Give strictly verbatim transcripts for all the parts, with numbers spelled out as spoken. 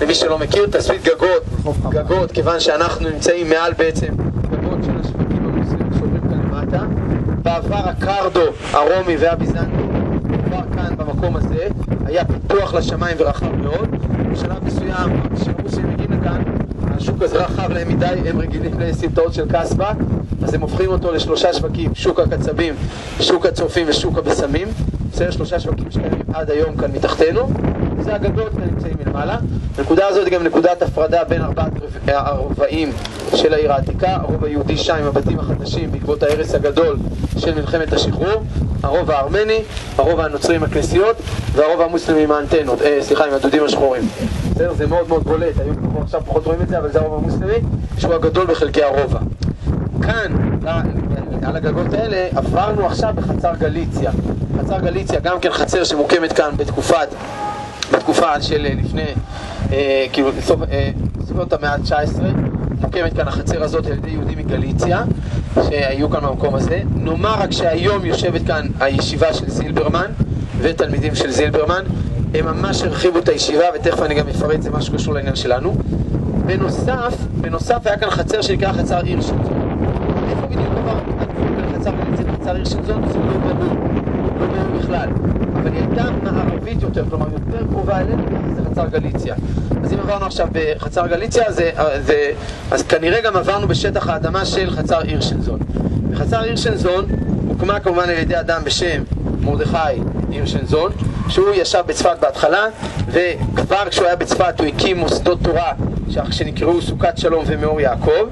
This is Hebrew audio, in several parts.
למי שלא מכיר, תסריט גגות, גגות, כיוון שאנחנו נמצאים מעל בעצם גגות של השווקים המוסלמים שעוברים כאן למטה. בעבר הקרדו, הרומי והביזנטי, כבר כאן במקום הזה, היה פיתוח לשמיים ורחב מאוד. בשלב מסוים, כשהמוסלמים מגיעים לכאן, השוק הזה רחב להם מדי, הם רגילים לסמטאות של קסבה, אז הם הופכים אותו לשלושה שווקים, שוק הקצבים, שוק הצורפים ושוק הבשמים. זה שלושה שווקים שקיימים עד היום כאן מתחתנו. זה הגגות כאן נמצאים מלמעלה. הנקודה הזאת היא גם נקודת הפרדה בין ארבעת הרובעים של העיר העתיקה. הרוב היהודי שם עם הבתים החדשים בעקבות ההרס הגדול של מלחמת השחרור. הרוב הארמני, הרוב הנוצרי עם הכנסיות, והרוב המוסלמי עם האנטנות, אה, סליחה, עם הדודים השחורים. זה, זה מאוד מאוד בולט, היום עכשיו פחות רואים את זה, אבל זה הרוב המוסלמי, שהוא הגדול בחלקי הרובע. כאן, על הגגות האלה, עברנו עכשיו בחצר גליציה. חצר גליציה, גם כן חצר שמוקמת כאן בתקופת, בתקופה של לפני, אה, כאילו, בסוף, אה, בסופות המאה ה-תשע עשרה, מוקמת כאן החצר הזאת על ידי יהודים מגליציה, שהיו כאן במקום הזה. נאמר רק שהיום יושבת כאן הישיבה של זילברמן, ותלמידים של זילברמן, הם ממש הרחיבו את הישיבה, ותכף אני גם אפרט, זה משהו קשור לעניין שלנו. בנוסף, בנוסף היה כאן חצר שנקרא חצר הירשנזון. איפה בדיוק עבר חצר גליציה וחצר הירשנזון? זה לא ברור, לא ברור בכלל. אבל היא הייתה מערבית יותר, כלומר יותר קרובה אלינו, זה חצר גליציה. אז אם עברנו עכשיו בחצר גליציה, זה, זה, אז כנראה גם עברנו בשטח האדמה של חצר הירשנזון. וחצר הירשנזון הוקמה כמובן על ידי אדם בשם מרדכי הירשנזון, שהוא ישב בצפת בהתחלה, וכבר כשהוא היה בצפת הוא הקים מוסדות תורה שנקראו סוכת שלום ומאור יעקב,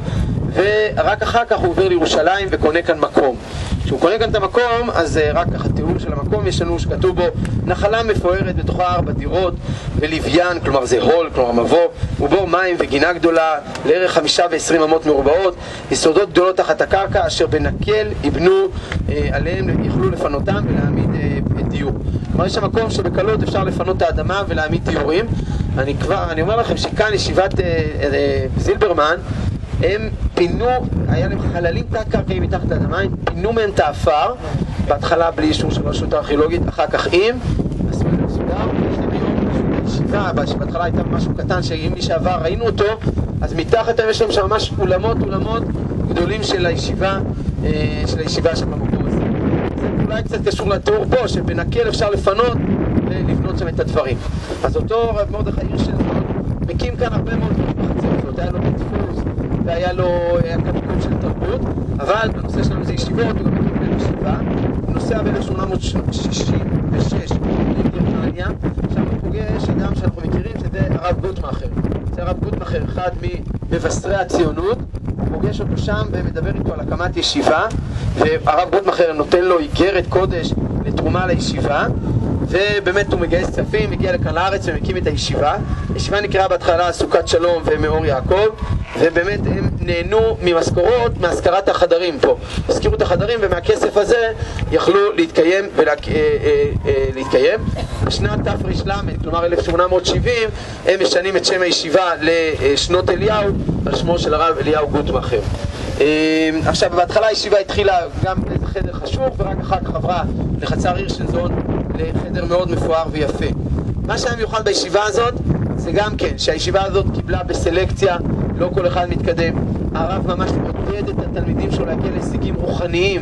ורק אחר כך הוא עובר לירושלים וקונה כאן מקום. כשהוא קונה כאן את המקום, אז רק ככה תיאור של המקום יש לנו שכתוב בו נחלה מפוארת בתוכה ארבע דירות ולוויין, כלומר זה הול, כלומר מבוא, ובור מים וגינה גדולה לערך חמישה ועשרים אמות מרובעות, יסודות גדולות תחת הקרקע אשר בנקל יבנו אה, עליהם, יכלו לפנותם ולהעמיד אה, דיור. כלומר יש המקום שבקלות אפשר לפנות את האדמה ולהעמיד דיורים. אני כבר, אני אומר לכם שכאן ישיבת אה, אה, זילברמן, הם פינו, היה להם חללים תת-קרקעיים מתחת לאדמה, הם פינו מהם את האפר, בהתחלה בלי אישור של רשות הארכיאולוגית, אחר כך עם, עשו את זה מסודר, יש להם היום ישיבה, בהתחלה הייתה משהו קטן, שאם מי שעבר ראינו אותו, אז מתחת יש להם שם ממש אולמות, אולמות גדולים של הישיבה, של הישיבה שם במקום הזה. זה אולי קצת קשור לתיאור פה, שבנקל אפשר לפנות ולבנות שם את הדברים. אז אותו רב מרדכי הירשנזון מקים כאן הרבה מאוד בחצר הזאת, היה לו דפוס, והיה לו מקום של תרבות, אבל בנושא שלנו זה ישיבות, הוא גם מקים כאן ישיבה, הוא נוסע ב-אלף שמונה מאות שישים ושש לגרמניה, שם הוא פוגש אדם שאנחנו מכירים, שזה הרב גוטמכר. זה הרב גוטמכר, אחד ממבשרי הציונות, הוא פוגש אותו שם ומדבר איתו על הקמת ישיבה, והרב גוטמכר נותן לו איגרת קודש לתרומה לישיבה, ובאמת הוא מגייס כספים, מגיע לכאן לארץ ומקים את הישיבה. הישיבה נקראה בהתחלה סוכת שלום ומאור יעקב, ובאמת הם נהנו ממשכורות, מהשכרת החדרים פה. הזכירו את החדרים, ומהכסף הזה יכלו להתקיים ולהתקיים. בשנת תר"ל, כלומר אלף שמונה מאות שבעים, הם משנים את שם הישיבה לשנות אליהו, על שמו של הרב אליהו גוטמכר. עכשיו, בהתחלה הישיבה התחילה גם באיזה חדר חשוך, ורק אחר כך עברה לחצר הירשנזון, לחדר מאוד מפואר ויפה. מה שהיה מיוחד בישיבה הזאת, זה גם כן, שהישיבה הזאת קיבלה בסלקציה, לא כל אחד מתקדם. הרב ממש עודד את התלמידים שלו להגיע להישגים רוחניים,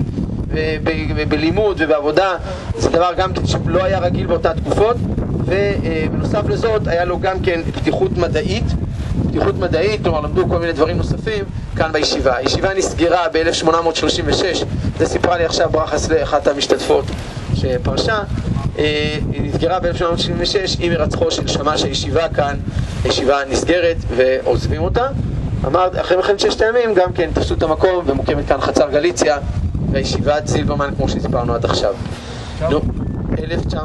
בלימוד ובעבודה. זה דבר גם כן שלא היה רגיל באותה תקופות, ובנוסף לזאת היה לו גם כן פתיחות מדעית, פתיחות מדעית, כלומר למדו כל מיני דברים נוספים כאן בישיבה. הישיבה נסגרה ב-אלף שמונה מאות שלושים ושש, זה סיפרה לי עכשיו ברכס לאחת המשתתפות שפרשה, היא נסגרה ב-אלף שמונה מאות שלושים ושש עם הרצחו של שמש הישיבה כאן, הישיבה נסגרת ועוזבים אותה. אמר, אחרי מלחמת ששת הימים גם כן תפסו את המקום ומוקמת כאן חצר גליציה והישיבת זילברמן כמו שהספרנו עד עכשיו. נו, אלף תשע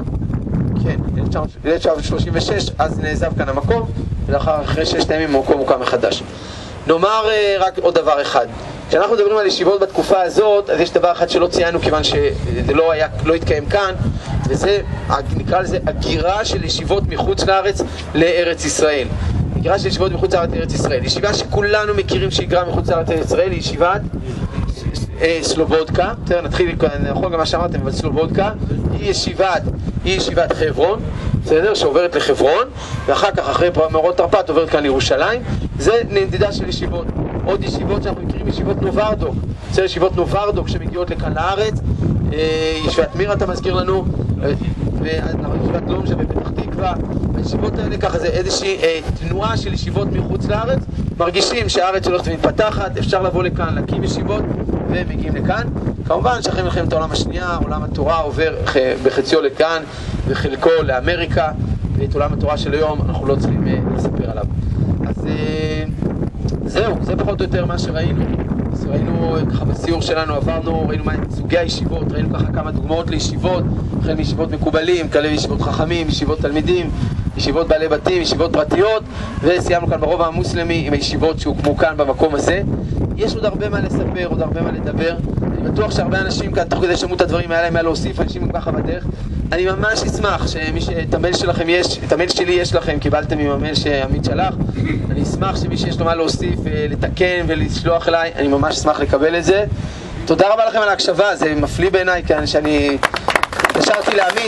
מאות שלושים ושש, אז נעזב כאן המקום, ולאחר אחרי ששת הימים המקום מוקם מחדש. נאמר רק עוד דבר אחד. כשאנחנו מדברים על ישיבות בתקופה הזאת, אז יש דבר אחד שלא ציינו כיוון שזה לא היה, לא התקיים כאן, וזה, נקרא לזה, הגירה של ישיבות מחוץ לארץ לארץ ישראל. הגירה של ישיבות מחוץ לארץ לארץ ישראל. ישיבה שכולנו מכירים שהגירה מחוץ לארץ לארץ ישראל, היא ישיבת סלובודקה. נתחיל, נכון גם מה שאמרתם, אבל סלובודקה היא ישיבת, היא ישיבת חברון. בסדר? שעוברת לחברון, ואחר כך, אחרי מאורות תרפ"ט, עוברת כאן לירושלים. זה נדידה של ישיבות. עוד ישיבות שאנחנו מכירים, ישיבות נוברדוק. בסדר, ישיבות נוברדוק שמגיעות לכאן לארץ. ישיבת מירה, אתה מזכיר לנו, וישיבת לומז'ה בפתח תקווה. הישיבות האלה ככה זה איזושהי תנועה של ישיבות מחוץ לארץ. מרגישים שהארץ הולכת ומתפתחת, אפשר לבוא לכאן, להקים ישיבות, ומגיעים לכאן. כמובן שאחרי מלחמת העולם השנייה, עולם התורה עובר בחציו לכאן, וחלקו לאמריקה, ואת עולם התורה של היום אנחנו לא צריכים לספר עליו. אז זהו, זה פחות או יותר מה שראינו. אז ראינו ככה בסיור שלנו, עברנו, ראינו מה סוגי הישיבות, ראינו ככה כמה דוגמאות לישיבות, החל מישיבות מקובלים, כאלה ישיבות חכמים, ישיבות תלמידים, ישיבות בעלי בתים, ישיבות פרטיות, וסיימנו כאן ברובע המוסלמי עם הישיבות שהוקמו כאן במקום הזה. יש עוד הרבה מה לספר, עוד הרבה מה לדבר. אני בטוח שהרבה אנשים כאן, תוך כדי שמעו את הדברים האלה, מה להוסיף, אנשים ככה בדרך. אני ממש אשמח שמי שאת המייל שלכם יש, את המייל שלי יש לכם, קיבלתם עם המייל שעמית שלח. אני אשמח שמי שיש לו מה להוסיף, לתקן ולשלוח אליי, אני ממש אשמח לקבל את זה. תודה רבה לכם על ההקשבה, זה מפליא בעיניי כאן שאני התקשרתי לעמית.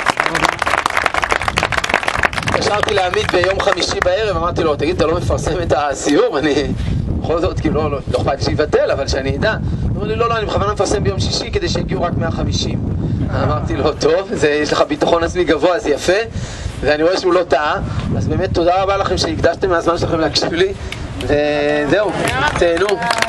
התקשרתי לעמית ביום חמישי בערב, אמרתי לו, תגיד, אתה לא מפרסם את הסיור? אני בכל זאת, כאילו, לא, לא, לא אכפת שיבטל, אבל שאני אדע. הוא אומר לי, לא, לא, אני בכוונה מפרסם ביום שישי כדי שיגיעו רק מאה וחמישים. אמרתי לו, טוב, זה, יש לך ביטחון עצמי גבוה, זה יפה, ואני רואה שהוא לא טעה. אז באמת תודה רבה לכם שהקדשתם מהזמן שלכם להקשיב לי, וזהו, תהנו.